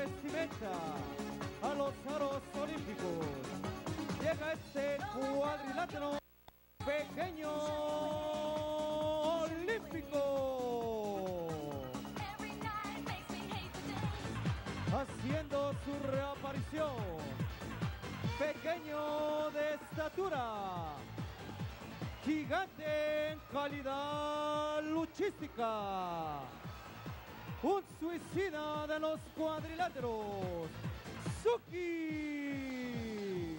vestimenta a los aros olímpicos. Llega este cuadrilátero pequeño olímpico, haciendo su reaparición. Pequeño de estatura, gigante en calidad luchística, un suicida de los cuadriláteros, Suki.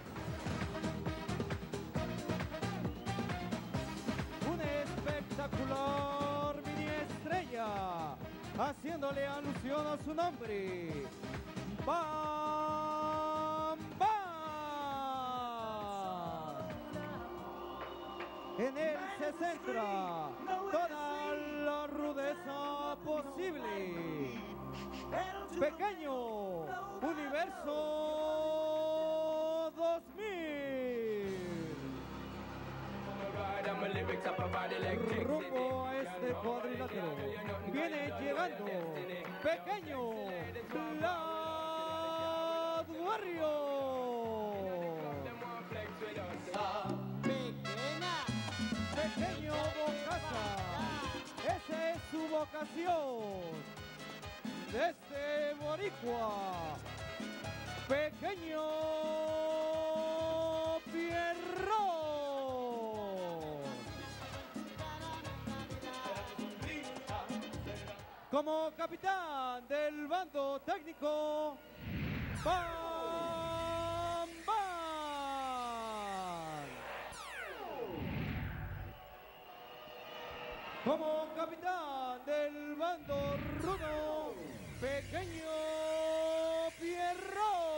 Una espectacular mini estrella, haciéndole alusión a su nombre, Bam Bam. En él se centra toda la rudeza posible. Pequeño Universo 2000. Rumbo a este cuadrilátero viene llegando Pequeño Blood Warrior. Pequeño Bocasa, esa es su vocación. Desde Boricua, Pequeño Pierrot. Como capitán del bando técnico, Bam Bam. Como capitán del bando rudo, Pequeño Pierrot.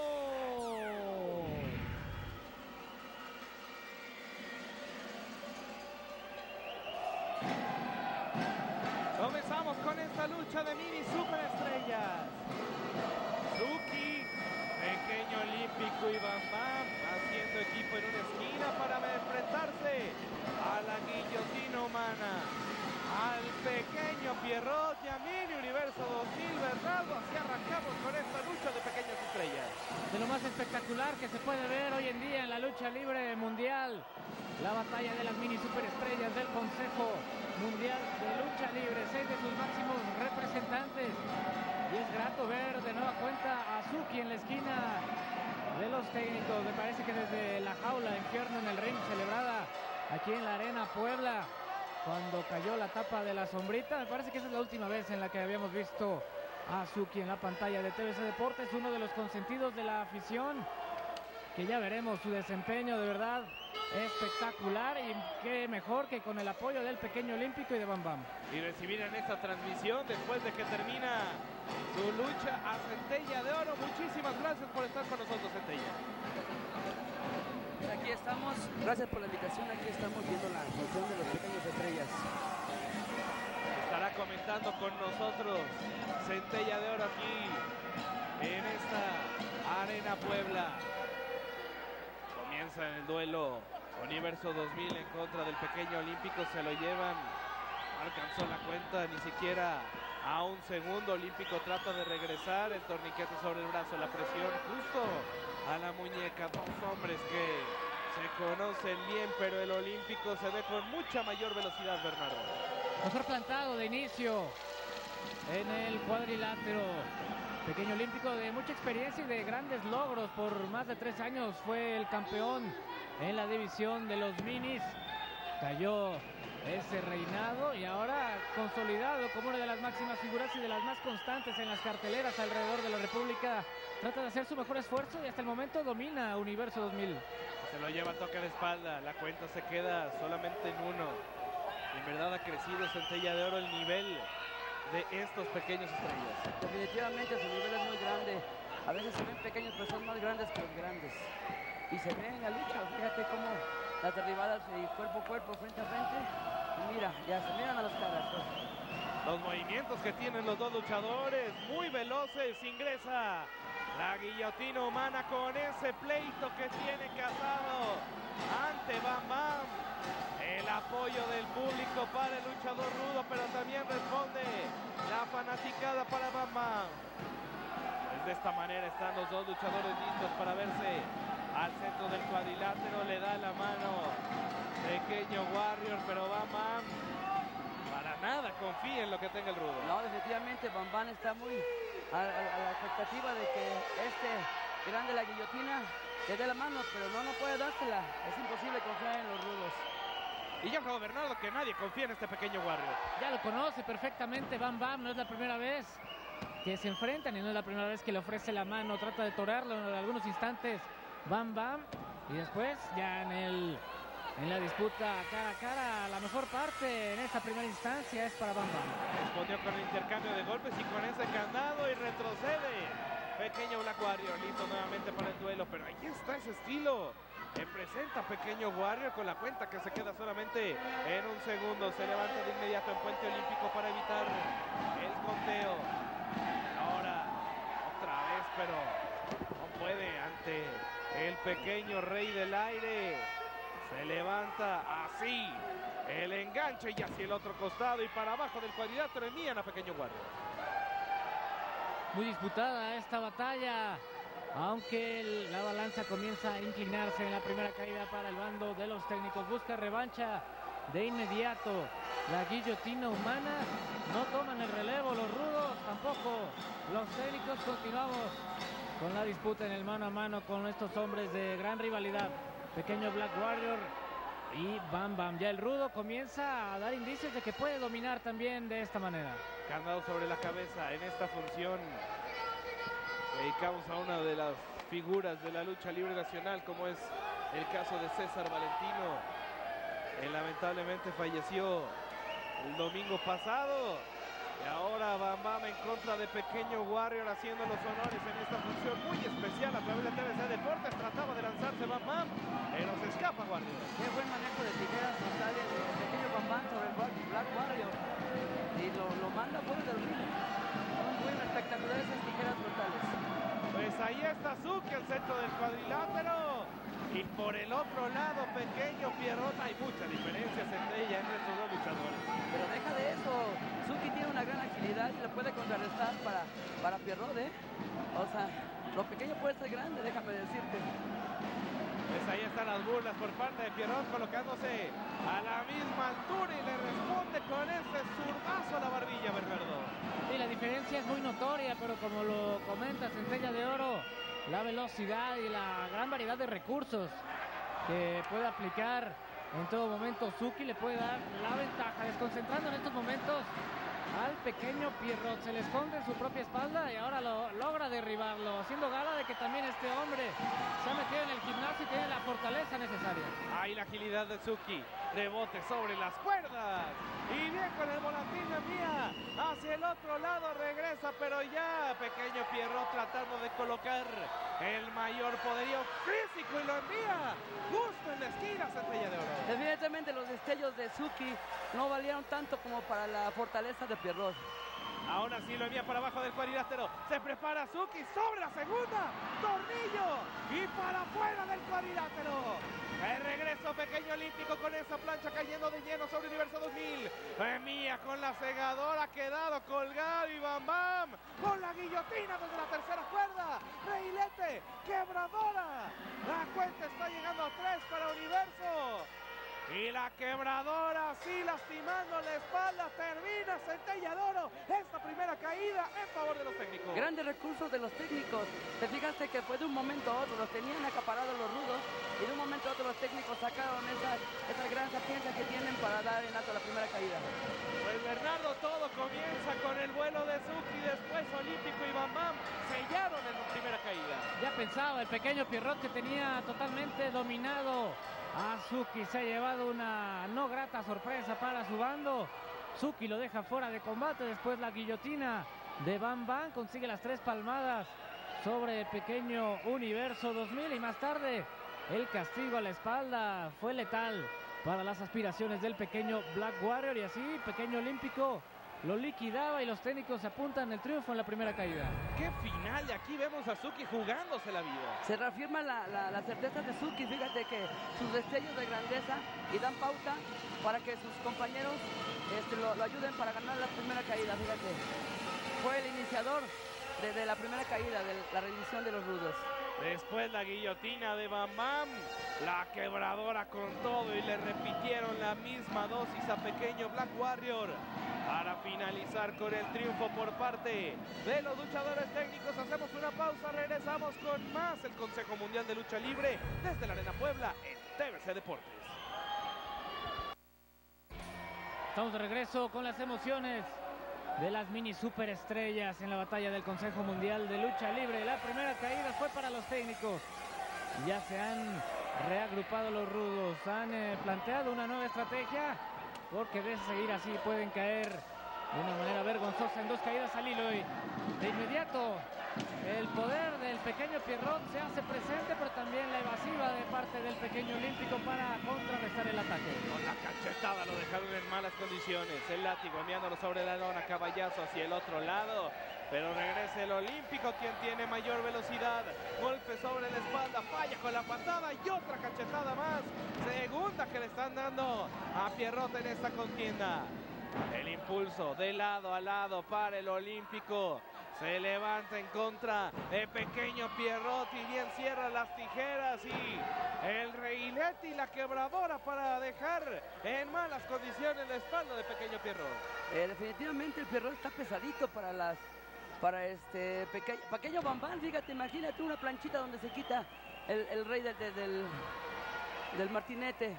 Comenzamos con esta lucha de mini superestrellas. Suki, Pequeño Olímpico y Bam Bam haciendo equipo en una esquina para enfrentarse a la guillotina humana, al Pequeño Pierrot y a Mini Universo 2000. Bernardo, así arrancamos con esta lucha de pequeñas estrellas. De lo más espectacular que se puede ver hoy en día en la lucha libre mundial, la batalla de las mini superestrellas del Consejo Mundial de Lucha Libre, 6 de sus máximos representantes. Y es grato ver de nueva cuenta a Suki en la esquina de los técnicos. Me parece que desde la jaula de Infierno en el Ring, celebrada aquí en la Arena Puebla, cuando cayó la tapa de la sombrita, me parece que esa es la última vez en la que habíamos visto a Suki en la pantalla de TVC Deportes, uno de los consentidos de la afición, que ya veremos su desempeño de verdad espectacular, y qué mejor que con el apoyo del Pequeño Olímpico y de Bam Bam. Y recibir en esta transmisión, después de que termina su lucha, a Centella de Oro. Muchísimas gracias por estar con nosotros, Centella. Aquí estamos, gracias por la invitación, aquí estamos viendo la función de los Pequeños Estrellas. Estará comentando con nosotros Centella de Oro aquí en esta Arena Puebla. Comienza el duelo Universo 2000 en contra del Pequeño Olímpico, se lo llevan, no alcanzó la cuenta ni siquiera a un segundo. Olímpico trata de regresar, el torniquete sobre el brazo, la presión justo a la muñeca. Dos hombres que se conocen bien, pero el Olímpico se ve con mucha mayor velocidad, Bernardo. Mejor plantado de inicio en el cuadrilátero. Pequeño Olímpico de mucha experiencia y de grandes logros. Por más de 3 años fue el campeón en la división de los minis. Cayó ese reinado y ahora consolidado como una de las máximas figuras y de las más constantes en las carteleras alrededor de la República. Trata de hacer su mejor esfuerzo y hasta el momento domina Universo 2000. Se lo lleva a toque de espalda, la cuenta se queda solamente en 1. En verdad ha crecido Centella de Oro el nivel de estos pequeños estrellas. Definitivamente su nivel es muy grande. A veces se ven pequeños, pero son más grandes que los grandes. Y se ve en la lucha, fíjate cómo las derribadas cuerpo a cuerpo, frente a frente. Y mira, ya se miran a las caras. Los movimientos que tienen los dos luchadores, muy veloces. Ingresa la guillotina humana con ese pleito que tiene casado ante Bam Bam. El apoyo del público para el luchador rudo, pero también responde la fanaticada para Bam Bam. de esta manera están los dos luchadores listos para verse al centro del cuadrilátero. Le da la mano Pequeño Warrior, pero Bam Bam para nada confía en lo que tenga el rudo. No, definitivamente Bam Bam está muy a la expectativa de que este grande la guillotina le dé la mano, pero no puede dársela. Es imposible confiar en los rudos. Y yo creo, Bernardo, que nadie confía en este Pequeño Warrior. Ya lo conoce perfectamente Bam Bam, no es la primera vez que se enfrentan y no es la primera vez que le ofrece la mano, trata de torarlo en algunos instantes Bam Bam y después ya en la disputa cara a cara, la mejor parte en esta primera instancia es para Bam Bam. Respondió con el intercambio de golpes y con ese candado y retrocede. Pequeño Black Warrior listo nuevamente para el duelo, pero ahí está ese estilo. Presenta Pequeño Warrior con la cuenta que se queda solamente en un segundo. Se levanta de inmediato en Puente Olímpico para evitar el conteo. Ahora otra vez, pero no puede ante el pequeño rey del aire. Se levanta así el enganche y hacia el otro costado y para abajo del cuadrilátero envían a Pequeño Warrior. Muy disputada esta batalla, aunque la balanza comienza a inclinarse en la primera caída para el bando de los técnicos. Busca revancha de inmediato. La guillotina humana, no toman el relevo los rudos, tampoco los técnicos. Continuamos con la disputa en el mano a mano con estos hombres de gran rivalidad. Pequeño Black Warrior y Bam Bam. Ya el rudo comienza a dar indicios de que puede dominar también de esta manera. Candado sobre la cabeza en esta función. Dedicamos a una de las figuras de la lucha libre nacional, como es el caso de César Valentino. Él lamentablemente falleció el domingo pasado. Y ahora Bam Bam en contra de Pequeño Warrior haciendo los honores en esta función muy especial a través de TVC Deportes. Trataba de lanzarse Bam Bam, pero se escapa Warrior. Qué buen manejo de tijeras frontales de Pequeño Bam Bam sobre el Black Warrior. Y lo manda fuera del ring. Son muy espectaculares esas tijeras frontales. Pues ahí está Suki, el centro del cuadrilátero. Y por el otro lado, Pequeño Pierrot. Hay muchas diferencias entre ella entre estos dos luchadores. Pero deja de eso. Suki tiene una gran agilidad y le puede contrarrestar para Pierrot, ¿eh? O sea, lo pequeño puede ser grande, déjame decirte. Pues ahí están las burlas por parte de Pierrot, colocándose a la misma altura y le responde con ese zurdazo a la barbilla, Bernardo. Y la diferencia es muy notoria, pero como lo comenta Centella de Oro, la velocidad y la gran variedad de recursos que puede aplicar en todo momento Suki le puede dar la ventaja, desconcentrando en estos momentos al pequeño Pierrot. Se le esconde en su propia espalda y ahora lo logra derribarlo, haciendo gala de que también este hombre se ha metido en el gimnasio y tiene la fortaleza necesaria. Ahí la agilidad de Suki, rebote sobre las cuerdas y bien con el volantín envía hacia el otro lado, regresa, pero ya Pequeño Pierrot tratando de colocar el mayor poderío físico y lo envía justo en la esquina, Centella de Oro. Evidentemente los destellos de Suki no valieron tanto como para la fortaleza de Pierrot. Ahora sí lo envía para abajo del cuadrilátero. Se prepara Suki sobre la segunda. Tornillo. Y para afuera del cuadrilátero. El regreso Pequeño Olímpico con esa plancha cayendo de lleno sobre Universo 2000. Envía con la segadora. Ha quedado colgado y Bam Bam. Con la guillotina desde la tercera cuerda. Reilete. Quebradora. La cuenta está llegando a 3 para Universo. Y la quebradora, sí, lastimando la espalda, termina Centella de Oro esta primera caída en favor de los técnicos. Grandes recursos de los técnicos. Te fijaste que fue de un momento a otro, los tenían acaparados los rudos y de un momento a otro los técnicos sacaron esa gran sapiencia que tienen para dar en alto la primera caída. Pues Bernardo, todo comienza con el vuelo de Suki, después Olímpico y Bam Bam sellaron en la primera caída. Ya pensaba el pequeño Pierrot que tenía totalmente dominado a Suki. Se ha llevado una no grata sorpresa para su bando. Suki lo deja fuera de combate. Después la guillotina de Bam Bam consigue las 3 palmadas sobre el pequeño Universo 2000 y más tarde el castigo a la espalda fue letal para las aspiraciones del pequeño Black Warrior y así Pequeño Olímpico lo liquidaba y los técnicos apuntan el triunfo en la primera caída. ¡Qué final! Y aquí vemos a Suki jugándose la vida. Se reafirma la certeza de Suki. Fíjate que sus destellos de grandeza y dan pauta para que sus compañeros lo ayuden para ganar la primera caída. Fíjate, fue el iniciador de la primera caída, de la rendición de los rudos. Después la guillotina de Bam Bam, la quebradora con todo y le repitieron la misma dosis a pequeño Black Warrior para finalizar con el triunfo por parte de los luchadores técnicos. Hacemos una pausa, regresamos con más el Consejo Mundial de Lucha Libre desde la Arena Puebla en TVC Deportes. Estamos de regreso con las emociones de las mini superestrellas en la batalla del Consejo Mundial de Lucha Libre. La primera caída fue para los técnicos. Ya se han reagrupado los rudos, han planteado una nueva estrategia, porque de seguir así pueden caer de una manera vergonzosa en 2 caídas al hilo. Y de inmediato el poder del pequeño Pierrot se hace presente, pero también la evasiva de parte del pequeño olímpico para contrarrestar el ataque. Con la cachetada lo dejaron en malas condiciones. El látigo enviándolo sobre la lona, caballazo hacia el otro lado. Pero regresa el olímpico, quien tiene mayor velocidad. Golpe sobre la espalda, falla con la patada y otra cachetada más. Segunda que le están dando a Pierrot en esta contienda. El impulso de lado a lado para el olímpico. Se levanta en contra de pequeño Pierrot y bien cierra las tijeras y el reilete y la quebradora para dejar en malas condiciones la espalda de pequeño Pierrot. Definitivamente el Pierrot está pesadito para pequeño Bam Bam. Fíjate, imagínate una planchita donde se quita el rey del martinete.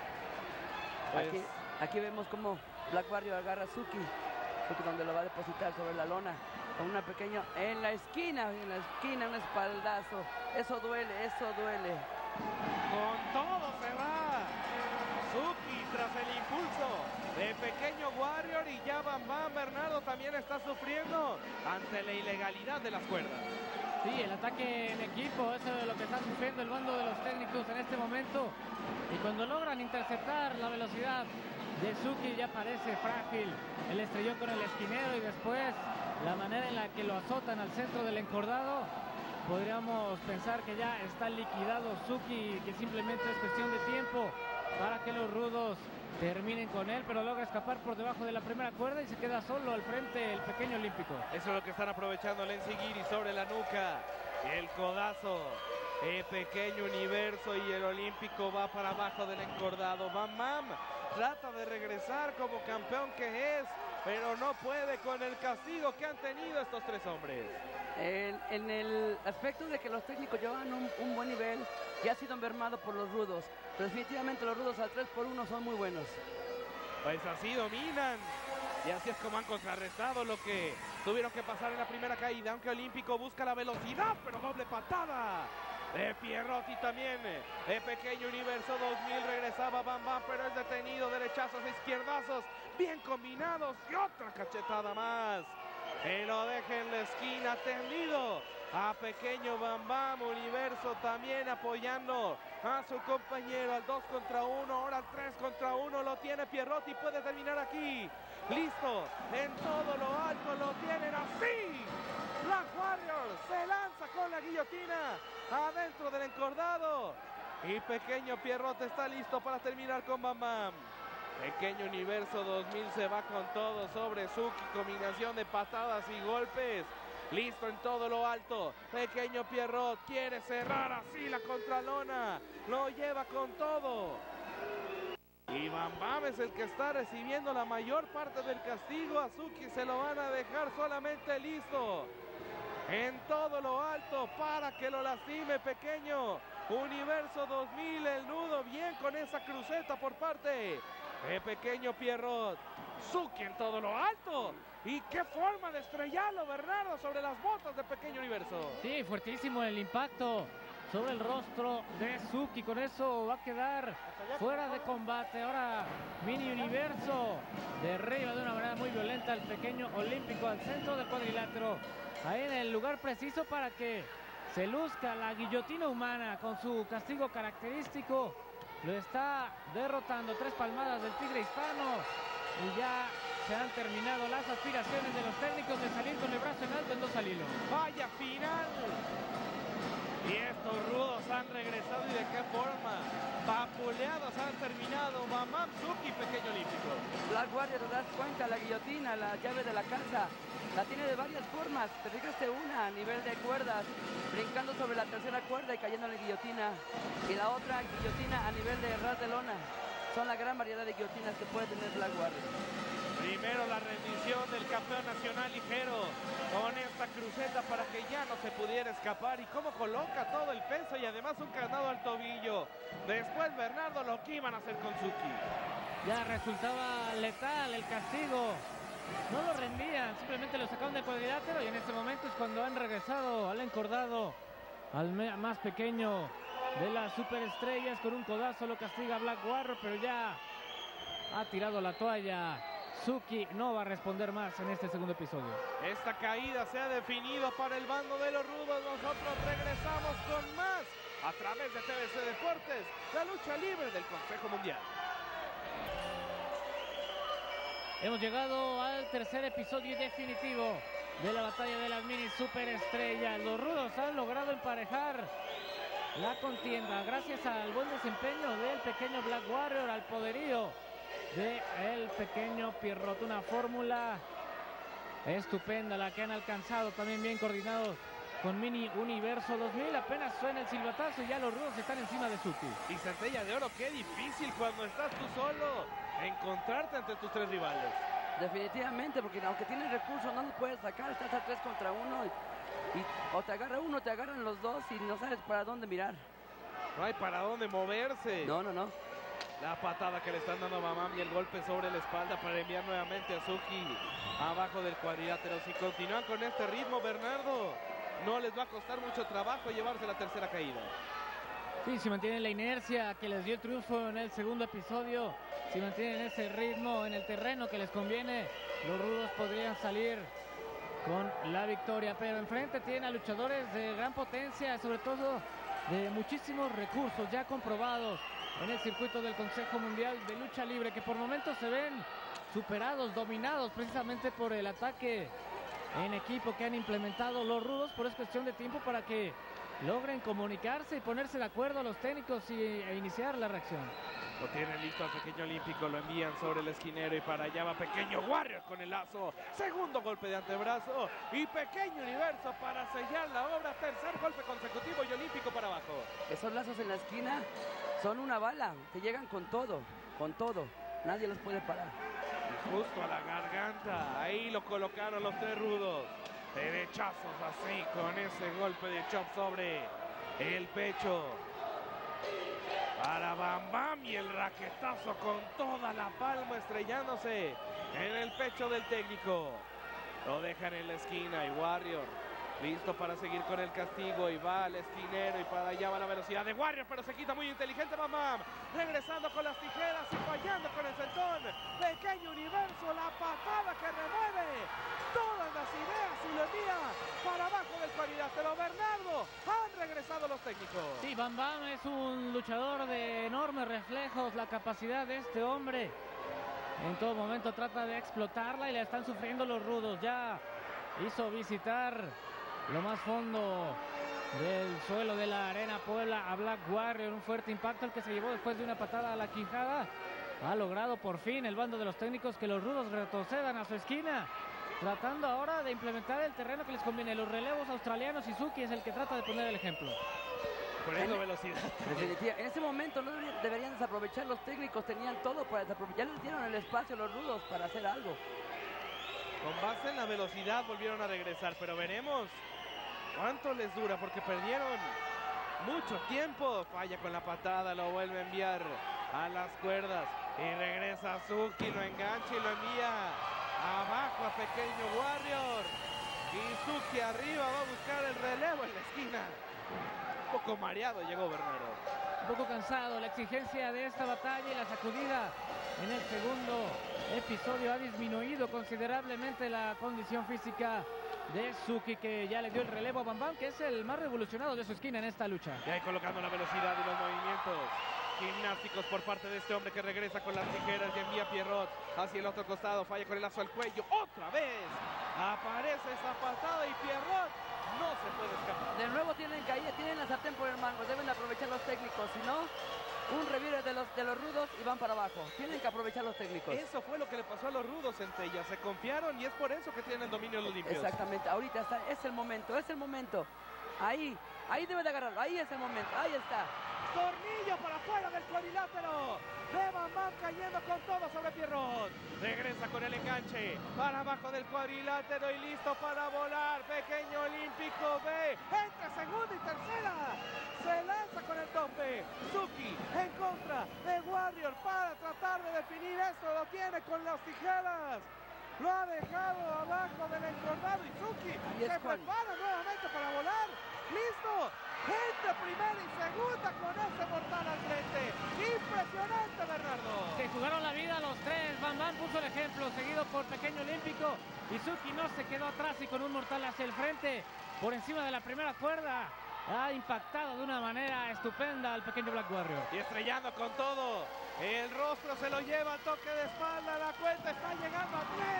Pues, aquí vemos cómo Black Warrior agarra a Suki, donde lo va a depositar sobre la lona. Con una pequeña en la esquina, un espaldazo. Eso duele. Con todo se va Suki tras el impulso de pequeño Warrior y ya Bam Bam Bernardo también está sufriendo ante la ilegalidad de las cuerdas. Sí, el ataque en equipo, eso es lo que está sufriendo el bando de los técnicos en este momento. Y cuando logran interceptar la velocidad de Suki ya parece frágil el estrellón con el esquinero y después la manera en la que lo azotan al centro del encordado. Podríamos pensar que ya está liquidado Suki, que simplemente es cuestión de tiempo para que los rudos terminen con él, pero logra escapar por debajo de la primera cuerda y se queda solo al frente el pequeño olímpico. Eso es lo que están aprovechando Lenzi Guiri sobre la nuca. El codazo. El pequeño universo y el olímpico va para abajo del encordado. Bam Bam trata de regresar como campeón que es, pero no puede con el castigo que han tenido estos 3 hombres. En el aspecto de que los técnicos llevan un buen nivel, ya ha sido mermado por los rudos. Pero definitivamente los rudos al 3x1 son muy buenos. Pues así dominan. Y así es como han contrarrestado lo que tuvieron que pasar en la primera caída. Aunque Olímpico busca la velocidad, pero doble patada de Pierrot y también de pequeño universo 2000. Regresaba Bam Bam, pero es detenido. Derechazos, izquierdazos, bien combinados y otra cachetada más. Que lo deja en la esquina tendido a pequeño Bam Bam. Universo también apoyando a su compañero al 2 contra 1, ahora al 3 contra 1. Lo tiene Pierrot y puede terminar aquí. Listo, en todo lo alto lo tienen así. Black Warrior se lanza con la guillotina adentro del encordado. Y pequeño Pierrot está listo para terminar con Bam Bam. Pequeño Universo 2000 se va con todo sobre Suki. Combinación de patadas y golpes. Listo en todo lo alto. Pequeño Pierrot quiere cerrar así la contralona. Lo lleva con todo. Y Bam Bam es el que está recibiendo la mayor parte del castigo. A Suki se lo van a dejar solamente listo. En todo lo alto para que lo lastime pequeño Universo 2000. El nudo bien con esa cruceta por parte de pequeño Pierrot. Suki en todo lo alto. Y qué forma de estrellarlo, Bernardo, sobre las botas de pequeño Universo. Sí, fuertísimo el impacto sobre el rostro de Suki. Con eso va a quedar fuera de combate. Ahora Mini Universo derriba de una manera muy violenta al pequeño Olímpico al centro del cuadrilátero. Ahí en el lugar preciso para que se luzca la guillotina humana con su castigo característico. Lo está derrotando. 3 palmadas del Tigre Hispano. Y ya se han terminado las aspiraciones de los técnicos de salir con el brazo en alto en 2 al hilo. ¡Vaya final! Y estos rudos han regresado y de qué forma. Vapuleados han terminado Bam Bam, Suki, pequeño olímpico. Black Warrior, te das cuenta, la guillotina, la llave de la casa, la tiene de varias formas. Te fijaste una a nivel de cuerdas, brincando sobre la tercera cuerda y cayendo en la guillotina. Y la otra guillotina a nivel de ras de lona. Son la gran variedad de guillotinas que puede tener Black Warrior. Primero la rendición del campeón nacional ligero con esta cruceta para que ya no se pudiera escapar, y cómo coloca todo el peso y además un candado al tobillo. Después Bernardo lo que iban a hacer con Suki. Ya resultaba letal el castigo. No lo rendían, simplemente lo sacaron del cuadrilátero y en este momento es cuando han regresado al encordado, al más pequeño de las superestrellas. Con un codazo lo castiga Black Warrior, pero ya ha tirado la toalla. Suki no va a responder más en este segundo episodio. Esta caída se ha definido para el bando de los rudos. Nosotros regresamos con más a través de TVC Deportes, la lucha libre del Consejo Mundial. Hemos llegado al tercer episodio definitivo de la batalla de las mini superestrellas. Los rudos han logrado emparejar la contienda gracias al buen desempeño del pequeño Black Warrior, al poderío del pequeño Pierrot. Una fórmula estupenda la que han alcanzado, también bien coordinados con Mini Universo 2000. Apenas suena el silbatazo y ya los rudos están encima de Suki. Y Centella de Oro, qué difícil cuando estás tú solo encontrarte entre tus tres rivales. Definitivamente, porque aunque tienes recursos no los puedes sacar, estás a 3 contra 1 y o te agarra uno, te agarran los dos y no sabes para dónde mirar. No hay para dónde moverse. No. La patada que le están dando a Bam y el golpe sobre la espalda para enviar nuevamente a Suki abajo del cuadrilátero. Si continúan con este ritmo, Bernardo, no les va a costar mucho trabajo llevarse la tercera caída. Sí, si mantienen la inercia que les dio el triunfo en el segundo episodio, si mantienen ese ritmo en el terreno que les conviene, los rudos podrían salir con la victoria. Pero enfrente tienen a luchadores de gran potencia, sobre todo de muchísimos recursos ya comprobados en el circuito del Consejo Mundial de Lucha Libre, que por momentos se ven superados, dominados precisamente por el ataque en equipo que han implementado los rudos, pero es cuestión de tiempo para que logren comunicarse y ponerse de acuerdo a los técnicos e iniciar la reacción. Lo tienen listo al pequeño olímpico, lo envían sobre el esquinero y para allá va pequeño Warrior con el lazo. Segundo golpe de antebrazo y pequeño universo para sellar la obra. Tercer golpe consecutivo y olímpico para abajo. Esos lazos en la esquina son una bala, te llegan con todo, nadie los puede parar. Justo a la garganta, ahí lo colocaron los tres rudos. Derechazos así con ese golpe de chop sobre el pecho. Para Bam Bam y el raquetazo con toda la palma estrellándose en el pecho del técnico. Lo dejan en la esquina y Warrior listo para seguir con el castigo y va al esquinero y para allá va la velocidad de Warrior, pero se quita muy inteligente Bam Bam, regresando con las tijeras y fallando con el sentón. Pequeño universo, la patada que remueve todas las ideas y lo envía para abajo del cuadrilátero. Bernardo, han regresado los técnicos. Sí, Bam Bam es un luchador de enormes reflejos, la capacidad de este hombre en todo momento trata de explotarla y la están sufriendo los rudos. Ya hizo visitar lo más fondo del suelo de la Arena Puebla a Black Warrior. Un fuerte impacto el que se llevó después de una patada a la quijada. Ha logrado por fin el bando de los técnicos que los rudos retrocedan a su esquina, tratando ahora de implementar el terreno que les conviene. Los relevos australianos y Suki es el que trata de poner el ejemplo. Poniendo velocidad. En ese momento no deberían desaprovechar los técnicos, tenían todo para desaprovechar. Ya les dieron el espacio a los rudos para hacer algo. Con base en la velocidad volvieron a regresar, pero veremos cuánto les dura, porque perdieron mucho tiempo. Falla con la patada, lo vuelve a enviar a las cuerdas y regresa Suki, lo engancha y lo envía abajo a pequeño Warrior. Y Suki arriba va a buscar el relevo en la esquina. Un poco mareado llegó Bernardo. Un poco cansado, la exigencia de esta batalla y la sacudida en el segundo episodio ha disminuido considerablemente la condición física de Suki, que ya le dio el relevo a Bam Bam, que es el más revolucionado de su esquina en esta lucha. Y ahí colocando la velocidad y los movimientos gimnásticos por parte de este hombre que regresa con las tijeras y envía a Pierrot hacia el otro costado. Falla con el lazo al cuello. ¡Otra vez! Aparece esa patada y Pierrot no se puede escapar. De nuevo tienen caída, tienen la sartén por el mango, deben aprovechar los técnicos, si no, un revire de los rudos y van para abajo. Tienen que aprovechar los técnicos. Eso fue lo que le pasó a los rudos, Centella. Se confiaron y es por eso que tienen el dominio los limpios. Exactamente, ahorita es el momento, es el momento. Ahí debe de agarrarlo, ahí es el momento, ahí está. Tornillo para afuera del cuadrilátero. De Bam Bam cayendo con todo sobre Pierrot. Regresa con el enganche. Para abajo del cuadrilátero y listo para volar. Pequeño Olímpico B. Entre segunda y tercera. Se lanza con el tope. Suki en contra de Warrior para tratar de definir esto. Lo tiene con las tijeras. Lo ha dejado abajo del encordado y Suki se prepara nuevamente para volar. ¡Listo! Entre primera y segunda con ese mortal al frente. ¡Impresionante, Bernardo! Se jugaron la vida los tres. Bam Bam puso el ejemplo, seguido por Pequeño Olímpico. Izuki no se quedó atrás y con un mortal hacia el frente, por encima de la primera cuerda. Ha impactado de una manera estupenda al pequeño Black Warrior. Y estrellando con todo. El rostro se lo lleva al toque de espalda. La cuenta está llegando a 3.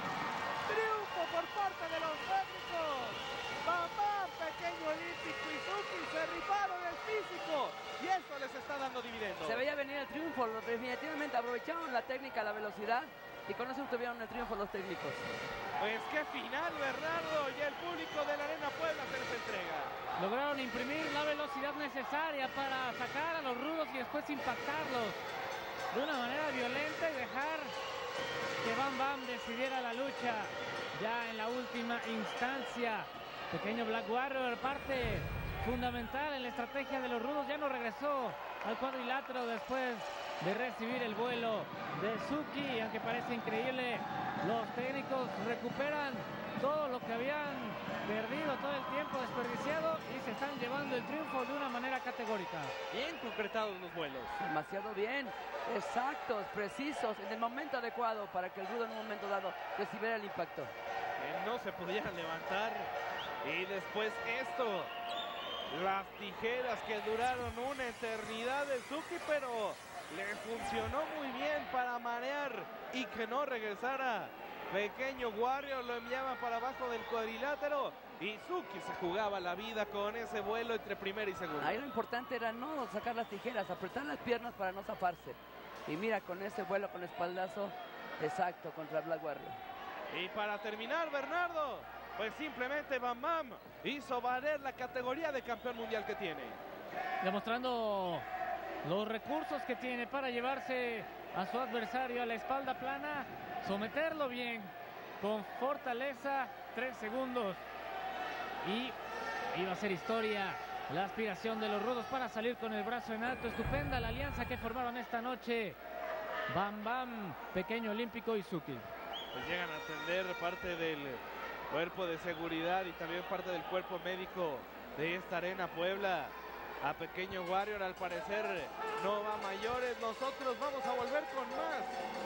Triunfo por parte de los técnicos. Bam Bam, Pequeño Olímpico y Suki se rifaron el físico y eso les está dando dividendos. Se veía venir el triunfo, definitivamente aprovecharon la técnica, la velocidad y con eso tuvieron el triunfo los técnicos. Pues qué final, Bernardo, y el público de la Arena Puebla se les entrega. Lograron imprimir la velocidad necesaria para sacar a los rudos y después impactarlos de una manera violenta y dejar que Bam Bam decidiera la lucha ya en la última instancia. Pequeño Black Warrior, parte fundamental en la estrategia de los rudos, ya no regresó al cuadrilátero después de recibir el vuelo de Suki, aunque parece increíble, los técnicos recuperan todo lo que habían perdido, todo el tiempo desperdiciado y se están llevando el triunfo de una manera categórica. Bien concretados los vuelos. Demasiado bien, exactos, precisos, en el momento adecuado para que el rudo en un momento dado recibiera el impacto. Que no se pudieran levantar. Y después esto, las tijeras que duraron una eternidad de Suki, pero le funcionó muy bien para marear y que no regresara. Pequeño Warrior lo enviaba para abajo del cuadrilátero y Suki se jugaba la vida con ese vuelo entre primera y segunda. Ahí lo importante era no sacar las tijeras, apretar las piernas para no zafarse. Y mira, con ese vuelo con espaldazo, exacto, contra Black Warrior. Y para terminar, Bernardo, pues simplemente Bam Bam hizo valer la categoría de campeón mundial que tiene. Demostrando los recursos que tiene para llevarse a su adversario a la espalda plana, someterlo bien, con fortaleza, 3 segundos. Y iba a ser historia la aspiración de los rudos para salir con el brazo en alto. Estupenda la alianza que formaron esta noche. Bam Bam, Pequeño Olímpico y Suki. Pues llegan a atender parte del cuerpo de seguridad y también parte del cuerpo médico de esta Arena Puebla. A Pequeño Warrior al parecer no va a mayores. Nosotros vamos a volver con más